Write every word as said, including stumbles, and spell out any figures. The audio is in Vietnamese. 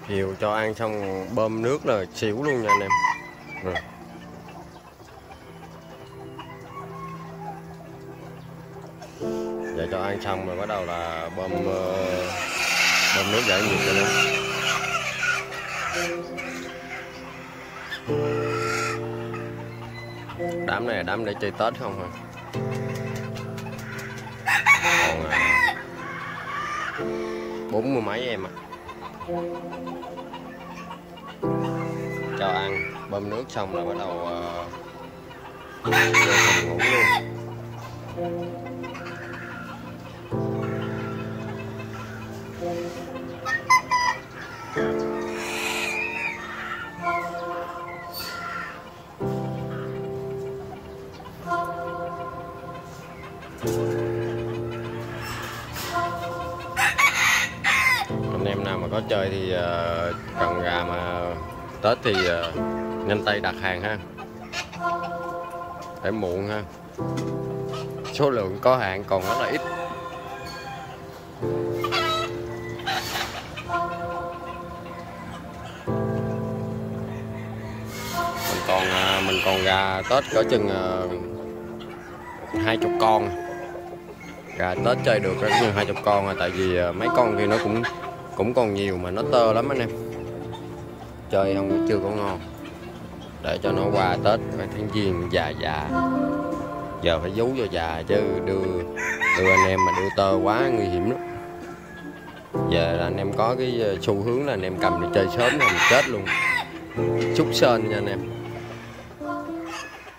Chiều cho ăn xong bơm nước là xỉu luôn nha anh em. Ừ. Giờ cho ăn xong rồi bắt đầu là bơm uh, bơm nước giải nhiệt cho nó. Đám này là đám để chơi Tết không hả? Còn à, bốn mươi mấy em ạ. Cho ăn bơm nước xong là bắt đầu uh, vô phòng ngủ luôn. Anh em nào mà có chơi thì uh, cần gà mà Tết thì uh, nhanh tay đặt hàng ha, để muộn ha, số lượng có hạn còn rất là ít. Mình còn uh, mình còn gà Tết cỡ chừng hai uh, chục con. Gà Tết chơi được cỡ chừng hai chục con rồi, tại vì uh, mấy con kia nó cũng cũng còn nhiều mà nó tơ lắm anh em, chơi không chưa có ngon. Để cho nó qua Tết phải tháng Giêng già già, giờ phải giấu cho già chứ đưa đưa anh em mà đưa tơ quá nguy hiểm lắm. Giờ là anh em có cái xu hướng là anh em cầm để chơi sớm là mình chết luôn, súc sên nha anh em.